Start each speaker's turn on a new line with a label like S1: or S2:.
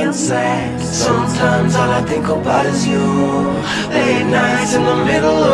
S1: feel sad. Sometimes all I think about is you. Late nights in the middle of